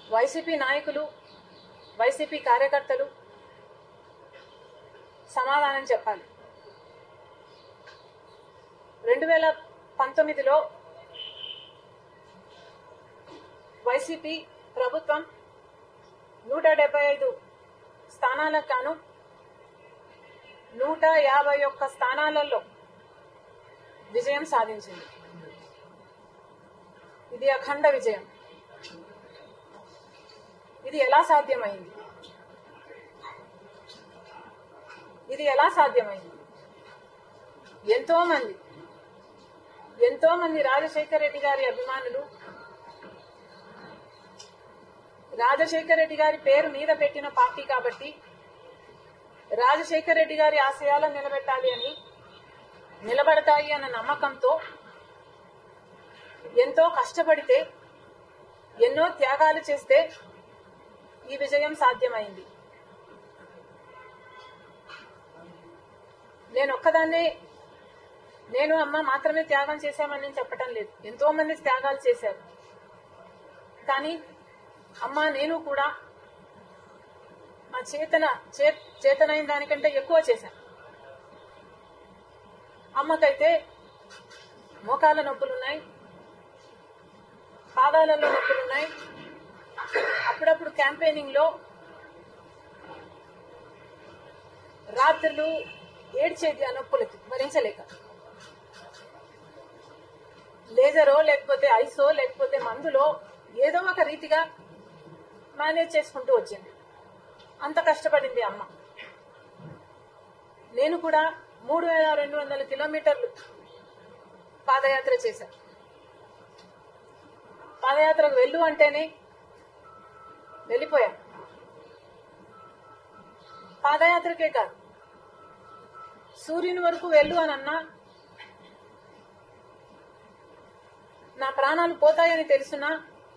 YCP నాయకులు, YCP కార్యకర్తలు సమాధానం చెప్పాలి. 2019లో వైసీపీ ప్రభుత్వం 175 స్థానాలకు గాను 151 స్థానాలలో విజయం సాధించింది. ఇది అఖండ విజయం. ఇది ఎలా సాధ్యమైంది? ఎంతో మంది రాజశేఖర్ రెడ్డి గారి అభిమానులు, రాజశేఖర్ రెడ్డి గారి పేరు మీద పెట్టిన పార్టీ కాబట్టి రాజశేఖర్ రెడ్డి గారి ఆశయాలను నిలబడతాయి అన్న నమ్మకంతో ఎంతో కష్టపడితే, ఎన్నో త్యాగాలు చేస్తే ఈ విజయం సాధ్యమైంది. నేను అమ్మ మాత్రమే త్యాగం చేశామని నేను చెప్పటం లేదు. ఎంతో మంది త్యాగాలు చేశారు. కానీ అమ్మ, నేను కూడా మా చేతనైన దానికంటే ఎక్కువ చేశాను. అమ్మకైతే మోకాళ్ళ నొప్పులున్నాయి, పాదాలలో నొప్పులున్నాయి. అప్పుడప్పుడు క్యాంపెయినింగ్ లో రాత్రులు ఏడ్చేది ఆ నొప్పులకి భరించలేక. లేజరో లేకపోతే ఐసో లేకపోతే మందులో ఏదో ఒక రీతిగా మేనేజ్ చేసుకుంటూ వచ్చింది. అంత కష్టపడింది అమ్మ. నేను కూడా 3200 కిలోమీటర్లు పాదయాత్ర చేశాను. పాదయాత్రకు వెళ్ళు అంటేనే వెళ్ళిపోయాను. పాదయాత్రకే కాదు, సూర్యుని వరకు వెళ్ళు అని అన్నా నా ప్రాణాలు పోతాయని తెలుసునా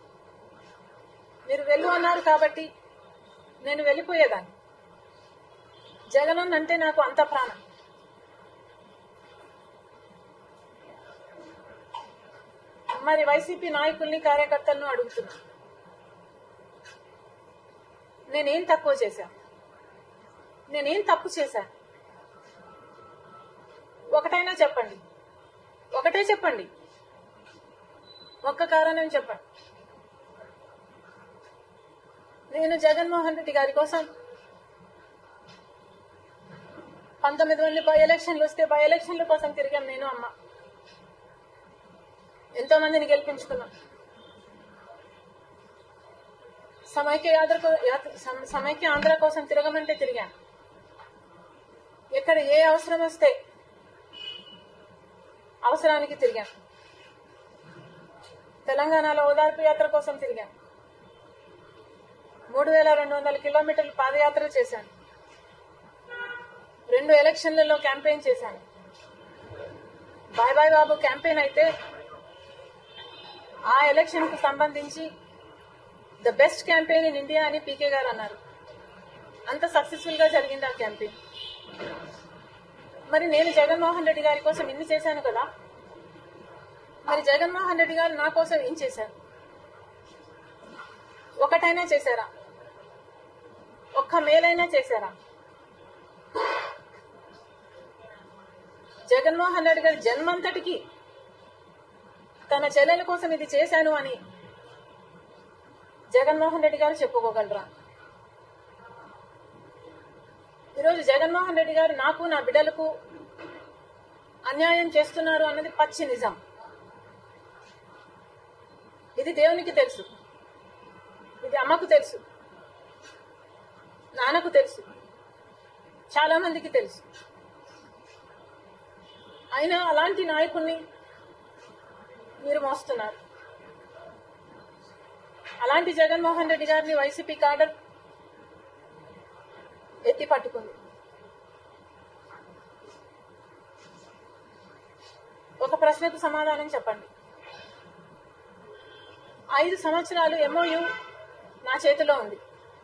మీరు వెళ్ళు అన్నారు కాబట్టి నేను వెళ్ళిపోయేదాన్ని. జగనన్న అంటే నాకు అంత ప్రాణం. మరి వైసీపీ నాయకుల్ని, కార్యకర్తలను అడుగుతున్నా, నేనేం తక్కువ చేశాను? నేనేం తప్పు చేశాను? ఒకటైనా చెప్పండి. ఒకటే చెప్పండి. ఒక్క కారణం చెప్పండి. నేను జగన్మోహన్ రెడ్డి గారి కోసం 19 బై ఎలక్షన్లు వస్తే బై ఎలక్షన్ల కోసం తిరిగాను. నేను అమ్మ ఎంతో మందిని గెలిపించుకున్నాం. సమైక్య ఆంధ్ర కోసం తిరగమంటే తిరిగాను. ఎక్కడ ఏ అవసరం వస్తే అవసరానికి తిరిగాను. తెలంగాణలో ఓదార్పు యాత్ర కోసం తిరిగాను. 3200 కిలోమీటర్లు పాదయాత్ర చేశాను. 2 ఎలక్షన్లలో క్యాంపెయిన్ చేశాను. బాయ్ బాయ్ బాబు క్యాంపెయిన్ అయితే ఆ ఎలక్షన్ కు సంబంధించి the best campaign in India అని పీకే గారు అన్నారు. అంత సక్సెస్ఫుల్ గా జరిగింది ఆ క్యాంపెయిన్. మరి నేను జగన్మోహన్ రెడ్డి గారి కోసం ఇన్ని చేశాను కదా, మరి జగన్మోహన్ రెడ్డి గారు నా కోసం ఏం చేశారు? ఒకటైనా చేశారా? ఒక్క మేలైనా చేశారా? జగన్మోహన్ రెడ్డి గారి జన్మంతటికి తన చెల్లెల కోసం ఇది చేశాను అని జగన్మోహన్ రెడ్డి గారు చెప్పుకోగలరా? ఈరోజు జగన్మోహన్ రెడ్డి గారు నాకు, నా బిడ్డలకు అన్యాయం చేస్తున్నారు అన్నది పచ్చి నిజం. ఇది దేవునికి తెలుసు, ఇది అమ్మకు తెలుసు, నాన్నకు తెలుసు, చాలా మందికి తెలుసు. అయినా అలాంటి నాయకుల్ని మీరు మోస్తున్నారు. అలాంటి జగన్మోహన్ రెడ్డి గారిని వైసీపీ కాడర్ ఎత్తి పట్టుకుంది. ఒక ప్రశ్నకు సమాధానం చెప్పండి. 5 సంవత్సరాలు MOU నా చేతిలో ఉంది.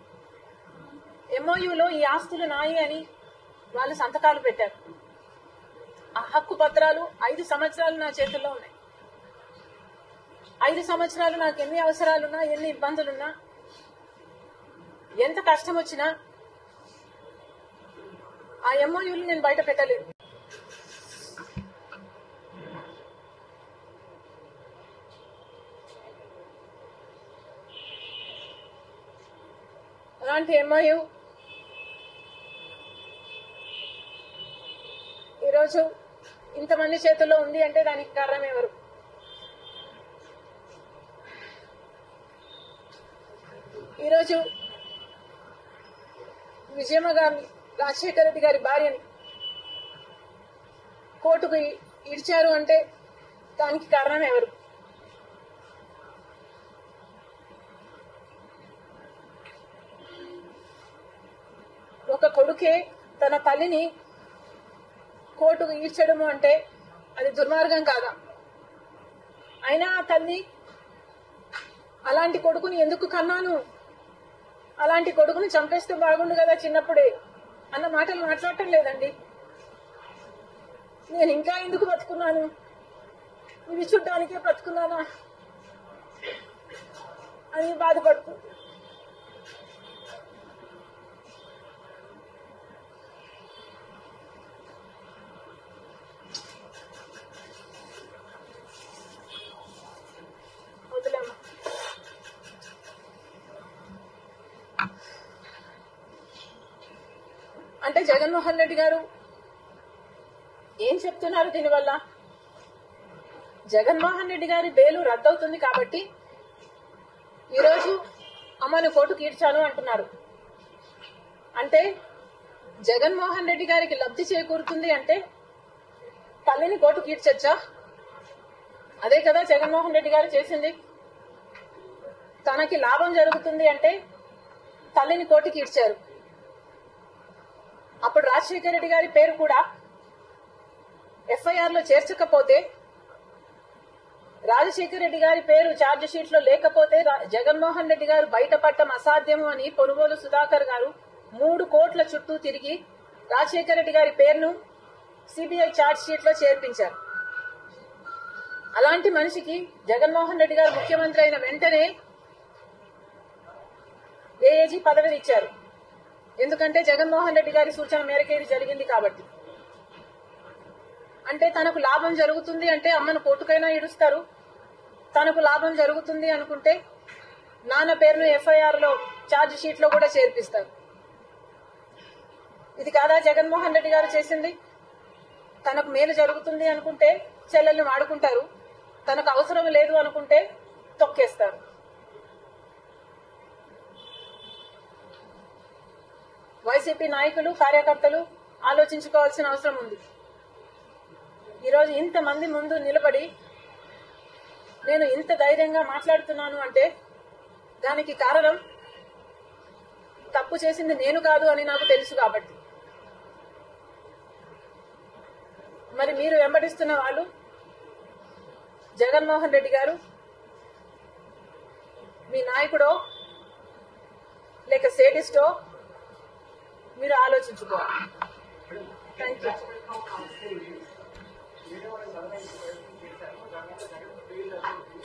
MOUలో ఈ ఆస్తులు నాయి అని వాళ్ళు సంతకాలు పెట్టారు. ఆ హక్కు పత్రాలు 5 సంవత్సరాలు నా చేతుల్లో ఉన్నాయి. 5 సంవత్సరాలు నాకు ఎన్ని అవసరాలున్నా, ఎన్ని ఇబ్బందులున్నా ఎంత కష్టం వచ్చినా ఆ ఎంఓయూలు నేను బయట పెట్టలేదు. అలాంటి ఎంఓయూ ఈరోజు ఇంతమంది చేతుల్లో ఉంది అంటే దానికి కారణం ఎవరు? ఈరోజు విజయమ్మ గారిని, రాజశేఖర రెడ్డి గారి భార్యని కోర్టుకు ఇడ్చారు అంటే దానికి కారణం ఎవరు? ఒక కొడుకే తన తల్లిని కోర్టుకు ఈడ్చడము అంటే అది దుర్మార్గం కాదా? అయినా ఆ తల్లి అలాంటి కొడుకుని ఎందుకు కన్నాను, అలాంటి కొడుకుని చంపేస్తే బాగుండు కదా చిన్నప్పుడే అన్న మాటలు మాట్లాడటం లేదండి. నేను ఇంకా ఎందుకు బతుకున్నాను, ఇవి చూడ్డానికే బతుకున్నానా అని బాధపడుతుంది. వదిలేమ్మా. అంటే జగన్మోహన్ రెడ్డి గారు ఏం చెప్తున్నారు దీనివల్ల? జగన్మోహన్ రెడ్డి గారి బెయిలు రద్దవుతుంది కాబట్టి ఈరోజు అమ్మను కోర్టుకు ఈడ్చాను అంటున్నారు. అంటే జగన్మోహన్ రెడ్డి గారికి లబ్ధి చేకూరుతుంది అంటే తల్లిని కోర్టుకు ఈడ్చొచ్చా? అదే కదా జగన్మోహన్ రెడ్డి గారు చేసింది. తనకి లాభం జరుగుతుంది అంటే తల్లిని కోర్టుకి ఈడ్చారు. అప్పుడు రాజశేఖర రెడ్డి గారి పేరు కూడా ఎఫ్ఐఆర్ లో చేర్చకపోతే, రాజశేఖర రెడ్డి గారి పేరు ఛార్జ్ షీట్ లో లేకపోతే జగన్మోహన్ రెడ్డి గారు బయటపడటం అసాధ్యము అని పొనుగోలు సుధాకర్ గారు 3 కోట్ల చుట్టూ తిరిగి రాజశేఖర రెడ్డి గారి పేరును సిబిఐ ఛార్జ్ షీట్ లో చేర్పించారు. అలాంటి మనిషికి జగన్మోహన్ రెడ్డి గారు ముఖ్యమంత్రి అయిన వెంటనే ఏఏజీ పదవిని ఇచ్చారు. ఎందుకంటే జగన్మోహన్ రెడ్డి గారి సూచన మేరకే ఇది జరిగింది కాబట్టి. అంటే తనకు లాభం జరుగుతుంది అంటే అమ్మను కోర్టుకైనా ఈడుస్తారు. తనకు లాభం జరుగుతుంది అనుకుంటే నాన్న పేరును ఎఫ్ఐఆర్ లో ఛార్జ్ షీట్ లో కూడా చేర్పిస్తారు. ఇది కాదా జగన్మోహన్ రెడ్డి గారు చేసింది? తనకు మేలు జరుగుతుంది అనుకుంటే చెల్లెల్ని వాడుకుంటారు, తనకు అవసరం లేదు అనుకుంటే తొక్కేస్తారు. వైసీపీ నాయకులు, కార్యకర్తలు ఆలోచించుకోవాల్సిన అవసరం ఉంది. ఈరోజు ఇంతమంది ముందు నిలబడి నేను ఇంత ధైర్యంగా మాట్లాడుతున్నాను అంటే దానికి కారణం తప్పు చేసింది నేను కాదు అని నాకు తెలుసు కాబట్టి. మరి మీరు వెంబడిస్తున్న వాళ్ళు జగన్మోహన్ రెడ్డి గారు మీ నాయకుడో లేక సేడిస్టో మీరు ఆలోచించుకోవాలి. Thank you.